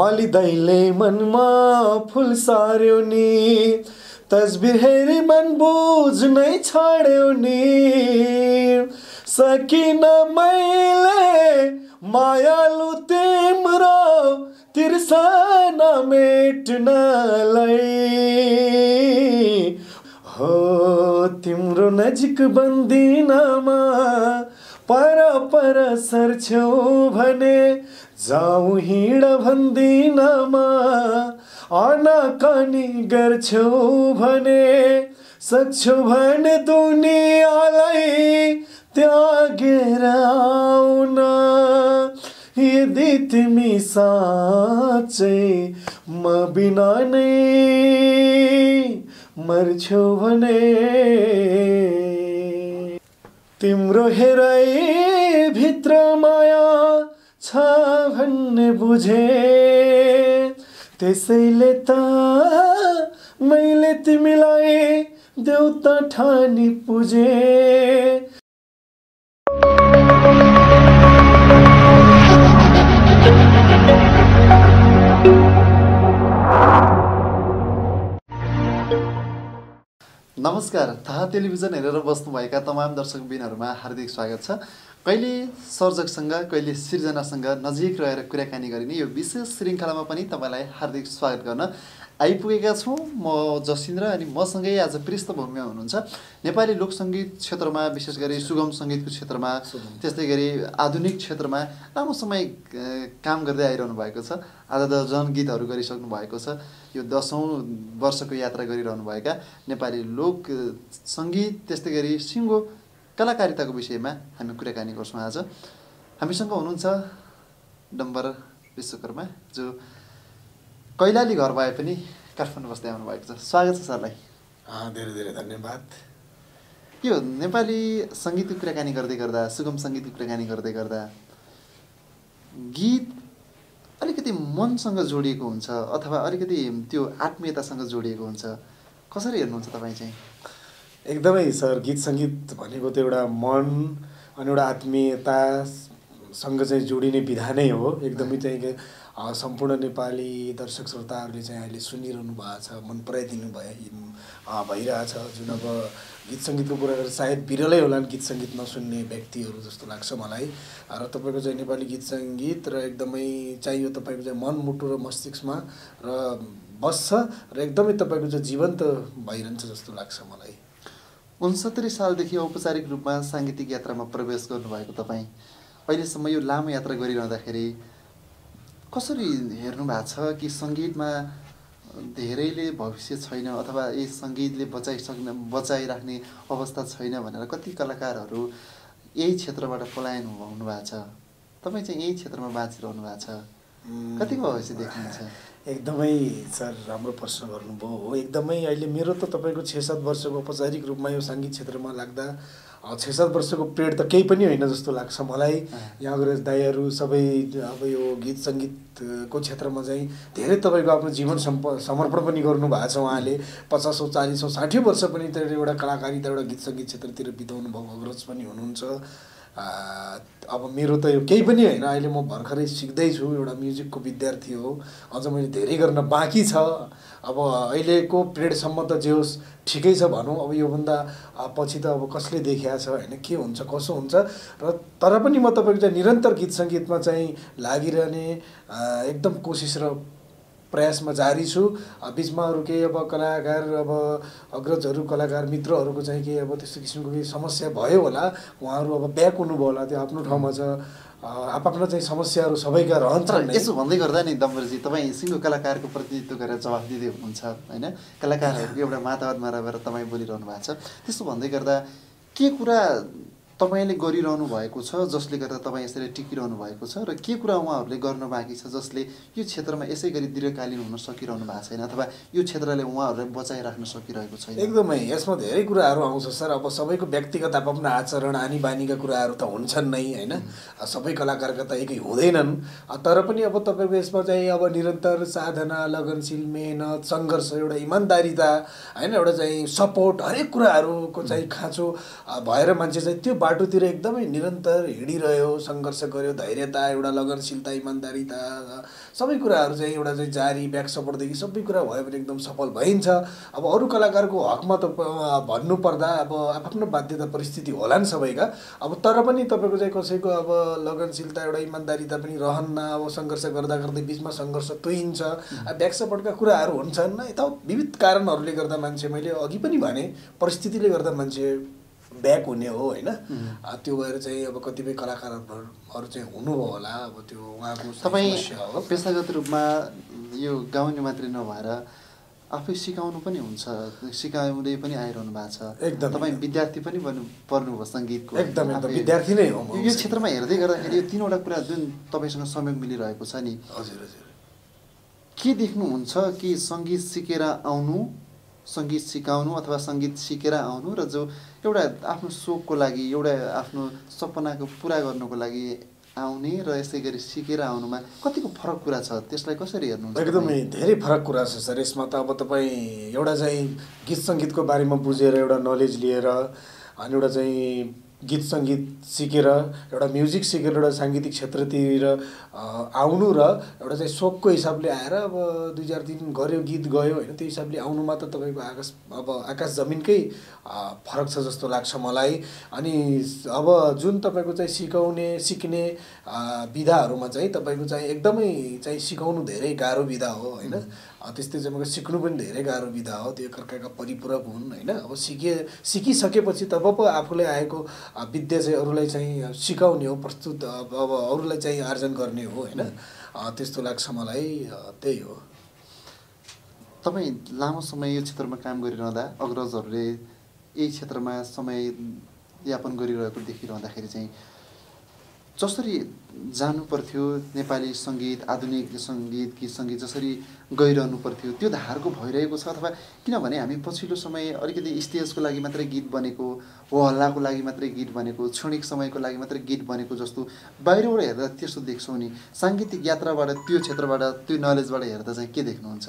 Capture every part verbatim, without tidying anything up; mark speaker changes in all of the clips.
Speaker 1: माली दाइले मनमा फुल सार्यो नि तस्बिर हेरी मन बुझ्नै छाड्यो नि सकिन मैले मायालु तिम्रो तिर्सना मेट्नलाई हो तिम्रो नजिक बन्दिनमा पर पर सर्छौ भने जाऊ हिँड भन्दिनमा आनाकानी गर्छौ भने सक्छौ भने दुनियाँलाई त्यागेर आउन यदि तिमी साँच्चै म बिना नै मर्छौ भने तिम्रो हेराइ भित्र माया छ भन्ने बुझे त्यसैले त मैले तिमीलाई देउता ठानी पुजे
Speaker 2: नमस्कार, थाहा टेलिभिजन हेरेर बस्नुभएका तमाम दर्शकबिनहरूमा हार्दिक स्वागत छ। कहिले सर्जकसँग कहिले सृजनासँग नजिक रहेर कुराकानी गरिने यो विशेष श्रृङ्खलामा पनि तपाईँलाई हार्दिक स्वागत गर्न आइपुगेका छौँ। म जसिन्द्र अनि मसँगै आज पृष्ठभूमिमा हुनुहुन्छ नेपाली लोकसङ्गीत क्षेत्रमा, विशेष गरी सुगम सङ्गीतको क्षेत्रमा, त्यस्तै गरी आधुनिक क्षेत्रमा लामो समय काम गर्दै आइरहनु भएको छ। आज त जनगीतहरू गरिसक्नु भएको छ। यो दसौँ वर्षको यात्रा गरिरहनुभएका नेपाली लोक सङ्गीत त्यस्तै गरी सिङ्गो कलाकारिताको विषयमा हामी कुराकानी गर्छौँ। आज हामीसँग हुनुहुन्छ डम्बर विश्वकर्मा, जो कैलाली घर भए पनि काठमाडौँ बस्दै आउनुभएको छ। स्वागत छ सरलाई।
Speaker 1: धेरै धेरै धन्यवाद।
Speaker 2: यो नेपाली सङ्गीतको कुराकानी गर्दै गर्दा, सुगम सङ्गीतको कुराकानी गर्दै गर्दा गीत अलिकति मनसँग जोडिएको हुन्छ अथवा अलिकति त्यो आत्मीयतासँग जोडिएको हुन्छ। कसरी हेर्नुहुन्छ तपाईँ चाहिँ?
Speaker 1: एकदमै सर, गीत सङ्गीत भनेको त एउटा मन अनि एउटा आत्मीयतासँग चाहिँ जोडिने विधा नै हो। एकदमै चाहिँ सम्पूर्ण नेपाली दर्शक श्रोताहरूले चाहिँ अहिले सुनिरहनु भएको छ, मन पराइदिनु भयो भइरहेछ। जुन अब गीत सङ्गीतको कुरा गरेर सायद बिरलै होला गीत सङ्गीत नसुन्ने व्यक्तिहरू जस्तो लाग्छ मलाई। र तपाईँको चाहिँ नेपाली गीत सङ्गीत र एकदमै चाहियो तपाईँको चाहिँ मन, मुटु र मस्तिष्कमा र बस्छ र एकदमै तपाईँको चाहिँ जीवन्त भइरहन्छ जस्तो लाग्छ मलाई।
Speaker 2: उनसत्तरी सालदेखि औपचारिक रूपमा साङ्गीतिक यात्रामा प्रवेश गर्नुभएको तपाईँ अहिलेसम्म यो लामो यात्रा गरिरहँदाखेरि कसरी हेर्नु भएको छ कि सङ्गीतमा धेरैले भविष्य छैन अथवा यी सङ्गीतले बचाइसक्ने बचाइराख्ने अवस्था छैन भनेर कति कलाकारहरू यही क्षेत्रबाट पलायन हुनु भएको छ। तपाईँ चाहिँ यही क्षेत्रमा बाँचिरहनु भएको छ, कतिको भविष्य देख्नुहुन्छ?
Speaker 1: एकदमै सर राम्रो प्रश्न गर्नुभयो हो। एकदमै अहिले मेरो त तपाईँको छ सात वर्षको औपचारिक रूपमा यो सङ्गीत क्षेत्रमा लाग्दा छ सात वर्षको पिरियड त केही पनि होइन जस्तो लाग्छ मलाई। यहाँ अग्रज दाईहरू सबै अब यो गीत सङ्गीतको क्षेत्रमा चाहिँ धेरै तपाईँको आफ्नो जीवन सम्प समर्पण पनि गर्नुभएको छ। उहाँले पचासौँ चालिसौँ साठी वर्ष पनि त एउटा कलाकारिता एउटा गीत सङ्गीत क्षेत्रतिर बिताउनु भएको अग्रज पनि हुनुहुन्छ। अब मेरो त यो केही पनि होइन, अहिले म भर्खरै सिक्दैछु, एउटा म्युजिकको विद्यार्थी हो, अझ मैले धेरै गर्न बाँकी छ। अब अहिलेको पिरियडसम्म त जे होस् ठिकै छ भनौँ। अब योभन्दा पछि त अब कसले देखिया छ होइन, के हुन्छ कसो हुन्छ। र तर पनि म तपाईँको चाहिँ निरन्तर गीत सङ्गीतमा चाहिँ लागिरहने एकदम कोसिस र प्रयासमा जारी छु। बिचमा अरू केही अब कलाकार अब अग्रजहरू कलाकार मित्रहरूको चाहिँ केही अब त्यस्तो किसिमको केही समस्या भयो होला, उहाँहरू अब ब्याक हुनुभयो होला, त्यो आफ्नो ठाउँमा छ। आफ्नो चाहिँ समस्याहरू सबैका रहन्छन्।
Speaker 2: यसो भन्दै गर्दा नि डम्बरजी, तपाईँ सिङ्गो कलाकारको प्रतिनिधित्व गरेर जवाफ दिँदै हुनुहुन्छ होइन, कलाकारहरूको एउटा मातावादमा रहेर तपाईँ बोलिरहनु भएको छ। त्यसो भन्दै गर्दा के कुरा तपाईँले गरिरहनु भएको छ जसले गर्दा तपाईँ यसरी टिकिरहनु भएको छ, र के कुरा उहाँहरूले गर्न बाँकी छ जसले यो क्षेत्रमा यसै गरी दीर्घकालीन हुन सकिरहनु भएको छैन अथवा यो क्षेत्रले उहाँहरूलाई बचाइराख्न सकिरहेको छैन?
Speaker 1: एकदमै यसमा धेरै कुराहरू आउँछ सर। अब सबैको व्यक्तिगत आफ्नो आचरण आनी बानीका कुराहरू त हुन्छन् नै होइन, सबै कलाकारका त एकै हुँदैनन्। तर पनि अब तपाईँको यसमा चाहिँ अब निरन्तर साधना, लगनशील मेहनत, सङ्घर्ष, एउटा इमान्दारिता होइन, एउटा चाहिँ सपोर्ट, हरेक कुराहरूको चाहिँ खाँचो भएर मान्छे चाहिँ त्यो बाटोतिर एकदमै निरन्तर हिँडिरह्यो, सङ्घर्ष गर्यो, धैर्यता, एउटा लगनशीलता, इमान्दारिता सबै कुराहरू चाहिँ एउटा चाहिँ जारी ब्याक सपोर्टदेखि सबै कुरा भयो भने एकदम सफल भइन्छ। अब अरू कलाकारको हकमा त भन्नुपर्दा अब आफ्नो बाध्यता परिस्थिति होला नि सबैका, अब तर पनि तपाईँको चाहिँ कसैको अब लगनशीलता एउटा इमान्दारिता पनि रहन्न, अब सङ्घर्ष गर्दा गर्दै बिचमा सङ्घर्ष तुइन्छ, ब्याक सपोर्टका कुराहरू हुन्छन्, यता विविध कारणहरूले गर्दा मान्छे, मैले अघि पनि भने परिस्थितिले गर्दा मान्छे ब्याक हुने हो होइन। त्यो भएर चाहिँ अब कतिपय कलाकारहरू चाहिँ हुनुभयो होला, अब त्यो उहाँको समस्या हो।
Speaker 2: पेसागत रूपमा यो गाउने मात्रै नभएर आफै सिकाउनु पनि हुन्छ, सिकाउँदै पनि आइरहनु भएको छ।
Speaker 1: एकदम
Speaker 2: तपाईँ विद्यार्थी पनि बन्नु पर्नुभयो सङ्गीतको।
Speaker 1: एकदम एकदम विद्यार्थी नै हो।
Speaker 2: यो क्षेत्रमा हेर्दै गर्दाखेरि यो तिनवटा कुरा जुन तपाईँसँग संयोग मिलिरहेको छ नि,
Speaker 1: हजुर हजुर,
Speaker 2: के देख्नुहुन्छ कि सङ्गीत सिकेर आउनु, सङ्गीत सिकाउनु अथवा सङ्गीत सिकेर आउनु र जो एउटा आफ्नो सोखको लागि, एउटा आफ्नो सपनाको पुरा गर्नुको लागि आउने र यसै गरी सिकेर आउनुमा कतिको फरक कुरा छ, त्यसलाई कसरी हेर्नुहुन्छ?
Speaker 1: एकदमै धेरै फरक कुरा छ सर यसमा त। अब तपाईँ एउटा चाहिँ गीत सङ्गीतको बारेमा बुझेर एउटा नलेज लिएर अनि एउटा चाहिँ गीत सङ्गीत सिकेर एउटा म्युजिक सिकेर एउटा साङ्गीतिक क्षेत्रतिर आउनु र एउटा चाहिँ सोखको हिसाबले आएर अब दुई चार दिन गऱ्यो, गीत गयो होइन, त्यो हिसाबले आउनुमा त तपाईँको आकाश अब आकाश जमिनकै फरक छ जस्तो लाग्छ मलाई। अनि अब जुन तपाईँको चाहिँ सिकाउने सिक्ने विधाहरूमा चाहिँ तपाईँको चाहिँ एकदमै चाहिँ सिकाउनु धेरै गाह्रो विधा हो होइन, त्यस्तै चाहिँ मलाई सिक्नु पनि धेरै गाह्रो विधा हो, त्यो एकअर्काका परिपूरक हुन् होइन। अब सिके सिकिसकेपछि तब पो आफूले आएको विद्या चाहिँ अरूलाई चाहिँ सिकाउने हो, प्रस्तुत अब अरूलाई चाहिँ आर्जन गर्ने हो होइन, त्यस्तो लाग्छ मलाई। त्यही हो।
Speaker 2: तपाईँ लामो समय यो क्षेत्रमा काम गरिरहँदा अग्रजहरूले यही क्षेत्रमा समय यापन गरिरहेको देखिरहँदाखेरि चाहिँ जसरी जानु पर्थ्यो नेपाली सङ्गीत, आधुनिक सङ्गीत, गीत सङ्गीत जसरी गइरहनु पर्थ्यो त्यो धारको भइरहेको छ, अथवा किनभने हामी पछिल्लो समय अलिकति स्टेजको लागि मात्रै गीत बनेको, हो हल्लाको लागि मात्रै गीत बनेको, क्षणिक समयको लागि मात्रै गीत बनेको जस्तो बाहिरबाट हेर्दा त्यस्तो देख्छौँ नि, साङ्गीतिक यात्राबाट त्यो क्षेत्रबाट त्यो नलेजबाट हेर्दा चाहिँ के देख्नुहुन्छ?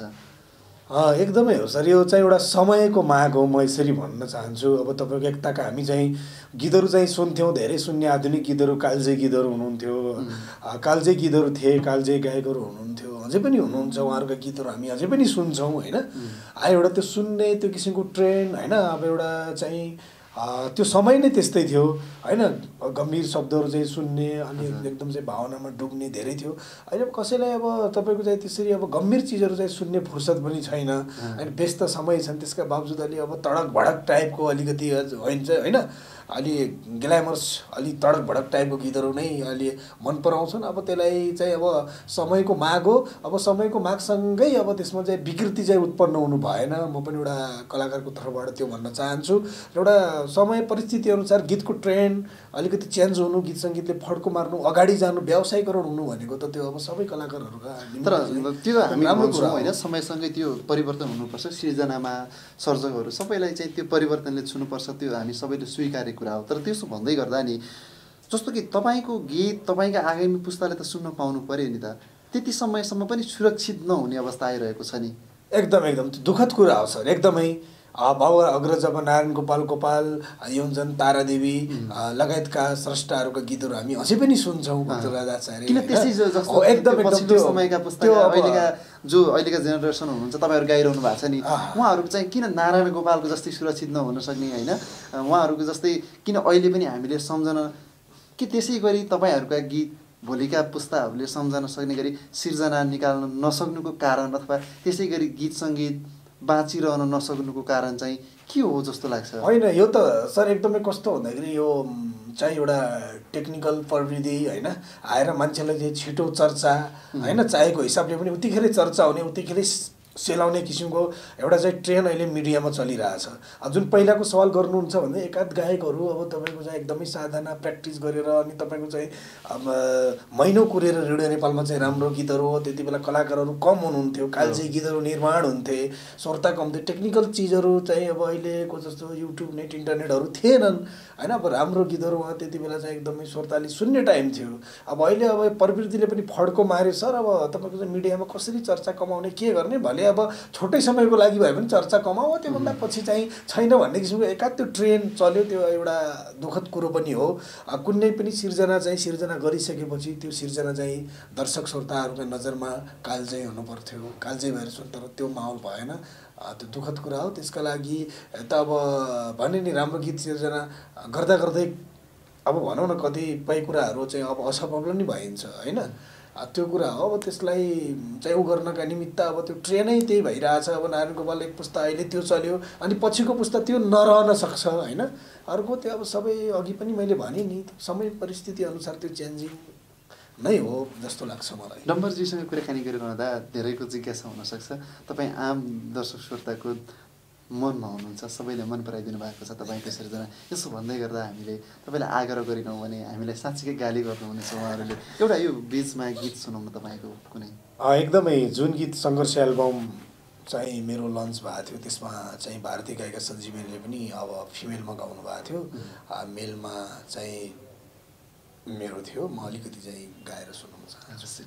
Speaker 1: एकदमै हो सर, यो चाहिँ एउटा समयको माग हो, म यसरी भन्न चाहन्छु। अब तपाईँको एकताका हामी चाहिँ गीतहरू चाहिँ सुन्थ्यौँ, धेरै सुन्ने आधुनिक गीतहरू, कालजयी गीतहरू हुनुहुन्थ्यो, कालजयी गीतहरू थिए, कालजयी गायकहरू हुनुहुन्थ्यो, अझै पनि हुनुहुन्छ, उहाँहरूका गीतहरू हामी अझै पनि सुन्छौँ होइन। एउटा त्यो सुन्ने त्यो किसिमको ट्रेन्ड होइन, अब एउटा चाहिँ त्यो समय नै त्यस्तै थियो होइन, गम्भीर शब्दहरू चाहिँ सुन्ने अनि एकदम चाहिँ भावनामा डुब्ने धेरै थियो। अहिले कसैलाई अब तपाईँको चाहिँ त्यसरी अब गम्भीर चिजहरू चाहिँ सुन्ने फुर्सद पनि छैन, अनि व्यस्त समय छन्, त्यसका बावजुद अलि अब तडक भडक टाइपको अलिकति हुन्छ होइन, अलि ग्ल्यामरस अलि तडक भडक टाइपको गीतहरू नै अलि मन पराउँछन्। अब त्यसलाई चाहिँ अब समयको माग हो, अब समयको मागसँगै अब त्यसमा चाहिँ विकृति चाहिँ उत्पन्न हुनु भएन, म पनि एउटा कलाकारको तर्फबाट त्यो भन्न चाहन्छु। एउटा समय परिस्थिति अनुसार गीतको ट्रेन्ड अलिकति चेन्ज हुनु, गीत सङ्गीतले फड्को मार्नु, अगाडि जानु, व्यावसायीकरण हुनु भनेको त त्यो अब सबै कलाकारहरूका
Speaker 2: तर त्यो हामी राम्रो कुरा होइन, समयसँगै त्यो परिवर्तन हुनुपर्छ, सृजनामा सर्जकहरू सबैलाई चाहिँ त्यो परिवर्तनले छुनुपर्छ, त्यो हामी सबैले स्वीकार्य कुरा हो। तर त्यसो भन्दै गर्दा नि जस्तो कि तपाईँको गीत तपाईँका आगामी पुस्ताले त सुन्न पाउनु पर्यो नि त, त्यति समयसम्म पनि सुरक्षित नहुने अवस्था आइरहेको छ नि।
Speaker 1: एकदम एकदम दुःखद कुरा हो सर, एकदमै। बाबु अग्रज अब नारायण गोपाल गोपाल योन्जन तारादेवी लगायतका स्रष्टाहरूका गीतहरू हामी अझै पनि सुन्छौँ, भक्तराजाचार्य
Speaker 2: किन त्यसै जस्तो एकदम एकदम समयका पुस्ता अहिलेका जो अहिलेका जेनेरेसन हुनुहुन्छ तपाईँहरू गाइरहनु भएको छ नि, उहाँहरू चाहिँ किन नारायण गोपालको जस्तै सुरक्षित नहुन सक्ने होइन, उहाँहरूको जस्तै किन अहिले पनि हामीले सम्झन कि त्यसै गरी तपाईँहरूका गीत भोलिका पुस्ताहरूले सम्झन सक्ने गरी सिर्जना निकाल्न नसक्नुको कारण अथवा त्यसै गरी गीत सङ्गीत बाँचिरहन नसक्नुको कारण चाहिँ के हो जस्तो लाग्छ?
Speaker 1: होइन, यो त सर एकदमै कस्तो भन्दाखेरि यो चाहिँ एउटा टेक्निकल प्रविधि होइन आएर मान्छेलाई चाहिँ छिटो चर्चा होइन, चाहेको हिसाबले पनि उतिखेरै चर्चा हुने, उतिखेरै सेलाउने किसिमको एउटा चाहिँ ट्रेन अहिले मिडियामा चलिरहेछ। जुन पहिलाको सवाल गर्नुहुन्छ भने एकाध गायकहरू अब तपाईँको चाहिँ एकदमै साधना प्र्याक्टिस गरेर अनि तपाईँको चाहिँ अब महिनौ कुरेर रेडियो नेपालमा चाहिँ राम्रो गीतहरू, त्यति बेला कलाकारहरू कम हुनुहुन्थ्यो, कालजयी गीतहरू निर्माण हुन्थे, स्वरता कम थियो, टेक्निकल चिजहरू चाहिँ अब अहिलेको जस्तो युट्युब नेट इन्टरनेटहरू थिएनन् होइन। अब राम्रो गीतहरू उहाँ त्यति बेला चाहिँ एकदमै स्वरताले सुन्ने टाइम थियो। अब अहिले अब प्रवृत्तिले पनि फड्को मार्यो सर, अब तपाईँको चाहिँ मिडियामा कसरी चर्चा कमाउने, के गर्ने, भले अब छुट्टै समयको लागि भए पनि चर्चा कमाऊ, त्योभन्दा पछि चाहिँ छैन भन्ने किसिमको एकाध त्यो ट्रेन चल्यो। त्यो एउटा दुःखद कुरो पनि हो। कुनै पनि सिर्जना चाहिँ सिर्जना गरिसकेपछि त्यो सिर्जना चाहिँ दर्शक श्रोताहरूका नजरमा कालजयी हुनुपर्थ्यो, कालजयी भएर सुन, तर त्यो माहौल भएन। त्यो दुःखद कुरा हो। त्यसका लागि त अब भने नि राम्रो गीत सिर्जना गर्दा गर्दै अब भनौँ न कतिपय कुराहरू चाहिँ अब असफल नि भइन्छ होइन, त्यो कुरा हो। अब त्यसलाई चाहिँ उ गर्नका निमित्त अब त्यो ट्रेनै त्यही भइरहेछ। अब नारायण गोपाल एक पुस्ता अहिले त्यो चल्यो, अनि पछिको पुस्ता त्यो नरहन सक्छ होइन। अर्को त्यो अब सबै अघि पनि मैले भने नि समय परिस्थिति अनुसार त्यो चेन्जिङ नै हो जस्तो लाग्छ मलाई।
Speaker 2: डम्बरजीसँग कुराकानी गरिरहँदा धेरैको जिज्ञासा हुनसक्छ, तपाईँ आम दर्शक श्रोताको मनमा हुनुहुन्छ, सबैले मन पराइदिनु भएको छ तपाईँको सिर्जना। यसो भन्दै गर्दा हामीले तपाईँलाई आग्रह गरिनौँ भने हामीलाई साँच्चीकै गाली गर्नुहुनेछ उहाँहरूले। एउटा यो बिचमा गीत सुनाउनु तपाईँको कुनै?
Speaker 1: एकदमै जुन गीत सङ्घर्ष एल्बम चाहिँ मेरो लन्च भएको थियो त्यसमा चाहिँ भारतीय गायिका सञ्जीवनीले पनि अब फिमेलमा गाउनु भएको थियो, मेलमा चाहिँ मेरो थियो। म अलिकति चाहिँ गाएर सुनाउन चाहन्छु।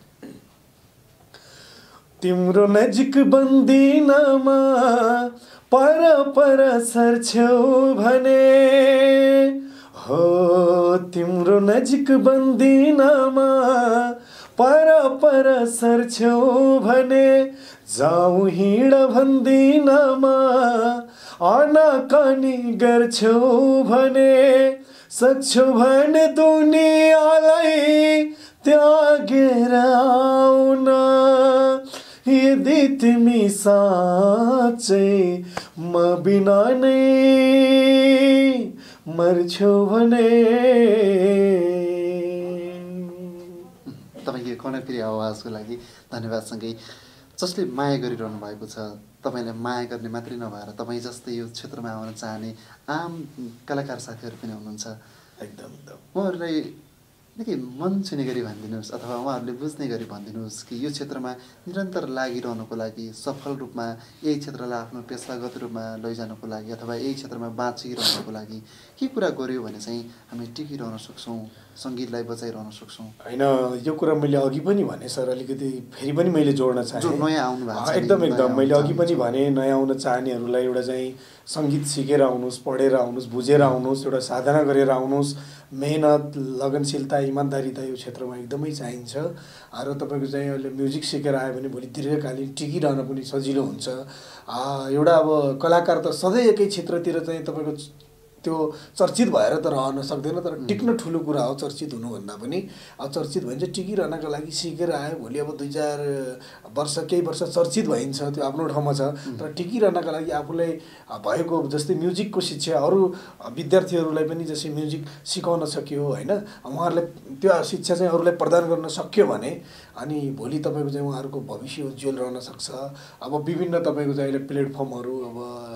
Speaker 1: तिम्रो नजिक बन्दिनमा पर पर सर्छौ भने हो, तिम्रो नजिक बन्दिनमा पर पर सर्छौ भने, जाऊ हिँड भन्दिनमा आनाकानी गर्छौ भने, सक्छौ भने दुनियाँलाई त्यागेर आउन, यदि तिमी साँच्चै म बिना नै मर्छौ भने।
Speaker 2: तपाईँको कर्णप्रिय आवाजको लागि धन्यवादसँगै जसले माया गरिरहनु भएको छ, तपाईँलाई माया गर्ने मात्रै नभएर तपाईँ जस्तै यो क्षेत्रमा आउन चाहने आम कलाकार साथीहरू पनि हुनुहुन्छ।
Speaker 1: एकदम एकदम
Speaker 2: उहाँहरूलाई निकै मन छुने गरी भनिदिनुहोस्, अथवा उहाँहरूले बुझ्ने गरी भनिदिनुहोस् कि यो क्षेत्रमा निरन्तर लागिरहनुको लागि, सफल रूपमा यही क्षेत्रलाई आफ्नो पेसागत रूपमा लैजानुको लागि, अथवा यही क्षेत्रमा बाँचिरहनुको लागि के कुरा गर्यो भने चाहिँ हामी टिकिरहन सक्छौँ, सङ्गीतलाई बचाइरहन सक्छौँ?
Speaker 1: होइन, यो कुरा मैले अघि पनि भने सर, अलिकति फेरि पनि मैले जोड्न चाहेँ।
Speaker 2: जो नयाँ आउनु भएको छ,
Speaker 1: एकदम एकदम मैले अघि पनि भने नयाँ आउन चाहनेहरूलाई एउटा चाहिँ सङ्गीत सिकेर आउनुहोस्, पढेर आउनुहोस्, बुझेर आउनुहोस्, एउटा साधना गरेर आउनुहोस्। मेहनत, लगनशीलता, इमान्दारिता यो क्षेत्रमा एकदमै चाहिन्छ। र तपाईँको चाहिँ अहिले म्युजिक सिकेर आयो भने भोलि दीर्घकालीन टिकिरहन पनि सजिलो हुन्छ। एउटा अब कलाकार त सधैँ एकै क्षेत्रतिर चाहिँ तपाईँको त्यो चर्चित भएर त रहन सक्दैन, तर टिक्न ठुलो कुरा हो चर्चित हुनुभन्दा पनि। अब चर्चित भइन्छ, टिकिरहनका लागि सिकेर आयो, भोलि अब दुई चार वर्ष केही वर्ष चर्चित भइन्छ, त्यो आफ्नो ठाउँमा छ। तर टिकिरहनका लागि आफूलाई भएको जस्तै म्युजिकको शिक्षा अरू विद्यार्थीहरूलाई पनि जस्तै म्युजिक सिकाउन सक्यो होइन, उहाँहरूलाई त्यो शिक्षा चाहिँ अरूलाई प्रदान गर्न सक्यो भने अनि भोलि तपाईँको चाहिँ उहाँहरूको भविष्य उज्जवल रहन सक्छ। अब विभिन्न तपाईँको चाहिँ अहिले प्लेटफर्महरू, अब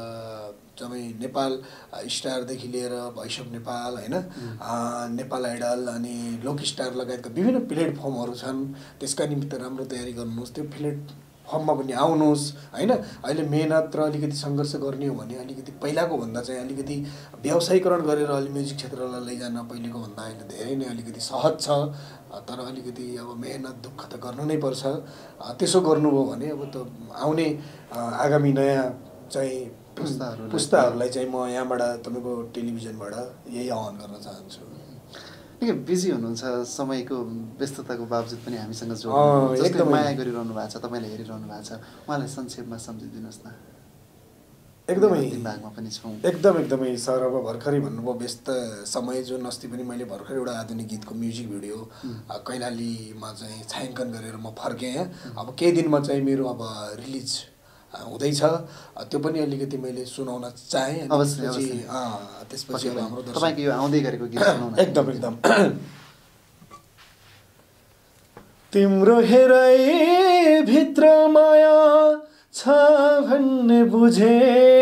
Speaker 1: तपाईँ नेपाल स्टारदेखि लिएर भोइस अफ नेपाल होइन, नेपाल आइडल अनि लोक स्टार लगायतका विभिन्न प्लेटफर्महरू छन्। त्यसका निमित्त राम्रो तयारी गर्नुहोस्, त्यो प्लेटफर्ममा पनि आउनुहोस् होइन। अहिले मेहनत र अलिकति सङ्घर्ष गर्ने हो भने अलिकति पहिलाको भन्दा चाहिँ अलिकति व्यवसायीकरण गरेर अलि म्युजिक क्षेत्रलाई लैजान पहिलेको भन्दा अहिले धेरै नै अलिकति सहज छ। तर अलिकति अब मेहनत दुःख त गर्नु नै पर्छ। त्यसो गर्नुभयो भने अब त आउने आगामी नयाँ चाहिँ
Speaker 2: पुस्ताहरू
Speaker 1: पुस्ताहरूलाई चाहिँ म यहाँबाट तपाईँको टेलिभिजनबाट यही आह्वान गर्न चाहन्छु।
Speaker 2: निकै बिजी हुनुहुन्छ, समयको व्यस्तताको बावजुद पनि हामीसँग जोड्नु, जसले माया गरिरहनु भएको छ, तपाईँले हेरिरहनु भएको छ, उहाँलाई संक्षेपमा सम्झिदिनुहोस् न।
Speaker 1: एकदमै
Speaker 2: भागमा पनि छौँ।
Speaker 1: एकदम एकदमै सर, अब भर्खरै भन्नुभयो व्यस्त समय, जुन अस्ति पनि मैले भर्खरै एउटा आधुनिक गीतको म्युजिक भिडियो कैलालीमा चाहिँ छायाङ्कन गरेर म फर्केँ। अब केही दिनमा चाहिँ मेरो अब रिलिज हुँदैछ, त्यो पनि अलिकति मैले सुनाउन चाहेँ।
Speaker 2: अवश्य
Speaker 1: त्यसपछि अब हाम्रो
Speaker 2: तपाईँको यो आउँदै गरेको गीत सुनाउन।
Speaker 1: एकदम एकदम तिम्रो हेराइ भित्र माया छ भन्ने बुझे,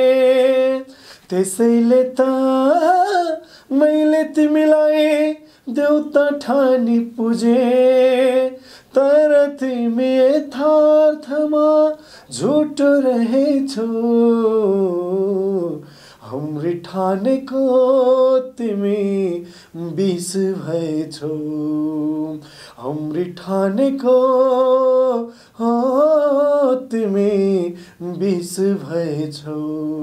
Speaker 1: त्यसैले त मैले तिमीलाई देउता ठानी पुजे, तर तिमी यथार्थमा झुटो रहेछौ, हाम्री ठानेको तिमी बिस भएछौ, हाम्री ठानेको हो तिमी बिस भएछौ।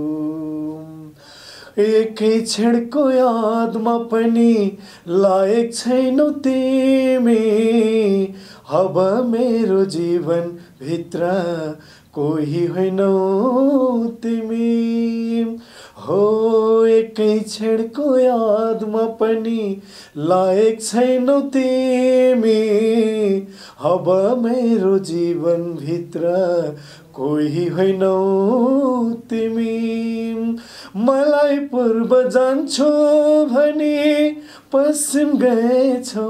Speaker 1: एकै क्षणको यादमा पनि लायक छैनौ तिमी, अब मेरो जीवन भित्र कोही होइनौ तिमी। हो एकै क्षणको यादमा पनि लायक छैनौ तिमी, अब मेरो जीवन भित्र कोही होइनौ तिमी। मलाई पूर्व जान्छु भनी पश्चिम गएछौ,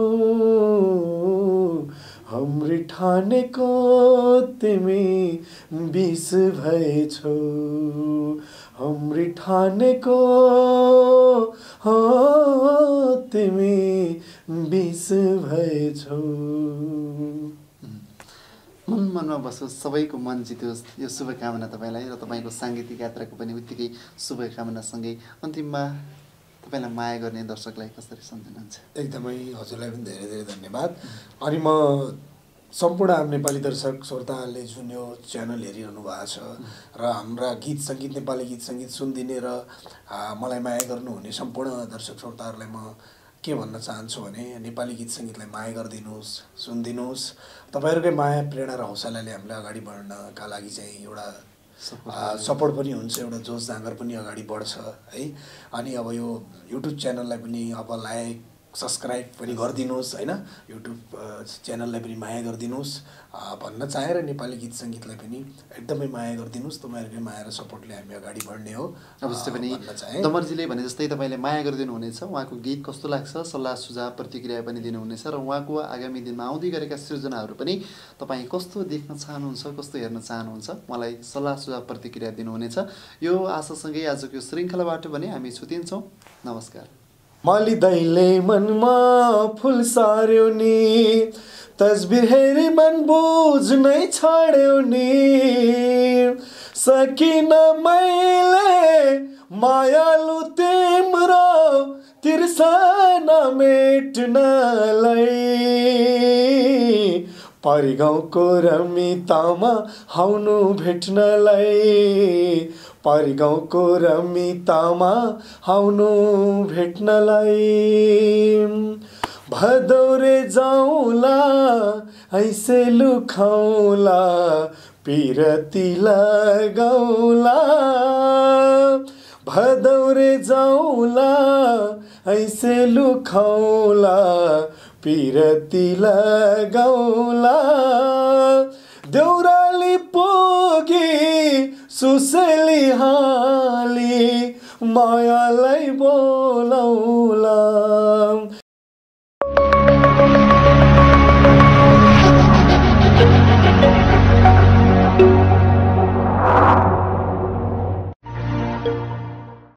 Speaker 1: हाम्री ठानेको तिमी बिस भएछौ, हाम्री ठानेको हो तिमी बिस भएछौ।
Speaker 2: मन मनमा बसोस्, सबैको मन जितोस्, यो शुभकामना तपाईँलाई र तपाईँको साङ्गीतिक यात्राको पनि उत्तिकै शुभकामनासँगै अन्तिममा तपाईँलाई माया गर्ने दर्शकलाई कसरी सम्झिनुहुन्छ?
Speaker 1: एकदमै हजुरलाई पनि धेरै धेरै धन्यवाद। अनि म सम्पूर्ण हाम्रो नेपाली दर्शक श्रोताहरूले जुन यो च्यानल हेरिरहनु भएको छ र हाम्रा गीत सङ्गीत नेपाली गीत सङ्गीत सुनिदिने र मलाई माया गर्नुहुने सम्पूर्ण दर्शक श्रोताहरूलाई म के भन्न चाहन्छु भने नेपाली गीत सङ्गीतलाई माया गरिदिनुहोस्, सुनिदिनुहोस्। तपाईँहरूकै माया प्रेरणा र हौसलाले हामीलाई अगाडि बढ्नका लागि चाहिँ एउटा सपोर्ट पनि हुन्छ, एउटा जोस जाँगर पनि अगाडि बढ्छ है। अनि अब यो युट्युब च्यानललाई पनि अब लाइक सब्सक्राइब पनि गरिदिनुहोस् होइन, युट्युब च्यानललाई पनि माया गरिदिनुहोस् भन्न चाहेर नेपाली गीत सङ्गीतलाई पनि एकदमै माया गरिदिनुहोस्। तपाईँहरूकै माया र सपोर्टले हामी अगाडि बढ्ने हो
Speaker 2: अवश्य पनि। दमरजीले भने जस्तै तपाईँले माया गरिदिनु हुनेछ, उहाँको गीत कस्तो लाग्छ सल्लाह सुझाव प्रतिक्रिया पनि दिनुहुनेछ र उहाँको आगामी दिनमा आउँदै गरेका सृजनाहरू पनि तपाईँ कस्तो देख्न चाहनुहुन्छ, कस्तो हेर्न चाहनुहुन्छ मलाई सल्लाह सुझाव प्रतिक्रिया दिनुहुनेछ। यो आशासँगै आजको यो श्रृङ्खलाबाट पनि हामी छुटिन्छौँ। नमस्कार।
Speaker 1: माली दाइले मनमा फुल सार्यो नि, तस्बिर हेरी मन बुझ्नै छाड्यो नि, सकिन मैले मायालु तिम्रो तिर्सना मेट्नलाई। परिगाउँको रमितामा आउनु भेट्नलाई, परिगाउँको रमितामा आउनु भेट्नलाई। भदौरे जाउँला ऐसे लुखाउँला, पिरती लगाउँला। भदौरे जाउँला ऐसे लुखाउँला, पिरती लगाउँला। देउराली पुगी सुसेली हाली, मायालाई बोलाउँला।